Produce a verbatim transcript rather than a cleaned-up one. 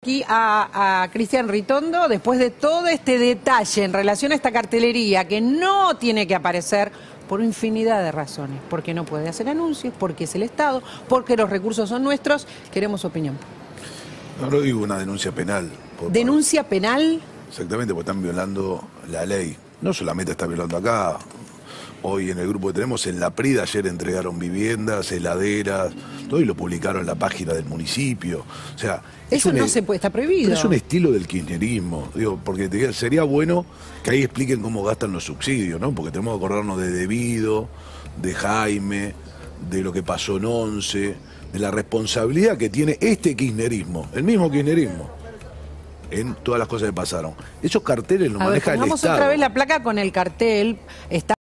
Aquí a, a Cristian Ritondo, después de todo este detalle en relación a esta cartelería que no tiene que aparecer por infinidad de razones, porque no puede hacer anuncios, porque es el Estado, porque los recursos son nuestros, queremos opinión. No lo digo una denuncia penal. Por, ¿Denuncia penal? Exactamente, porque están violando la ley. No solamente está violando acá. Hoy en el grupo que tenemos, en la Prida, ayer entregaron viviendas, heladeras, todo, y lo publicaron en la página del municipio. O sea, eso un, no se puede, está prohibido. Pero es un estilo del kirchnerismo, digo, porque te, sería bueno que ahí expliquen cómo gastan los subsidios, ¿no? Porque tenemos que acordarnos de Debido, de Jaime, de lo que pasó en Once, de la responsabilidad que tiene este kirchnerismo, el mismo kirchnerismo, en todas las cosas que pasaron. Esos carteles los A maneja ver, el Estado. otra vez la placa con el cartel. Está